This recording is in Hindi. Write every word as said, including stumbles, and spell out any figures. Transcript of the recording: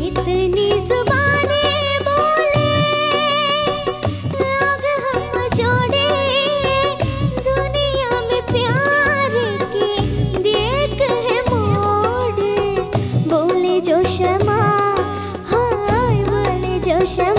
इतनी जुबानें बोले लोग हम जोड़े, दुनिया में प्यार के देख है मोड़। बोले जो शमा, हाँ बोले जो शमा,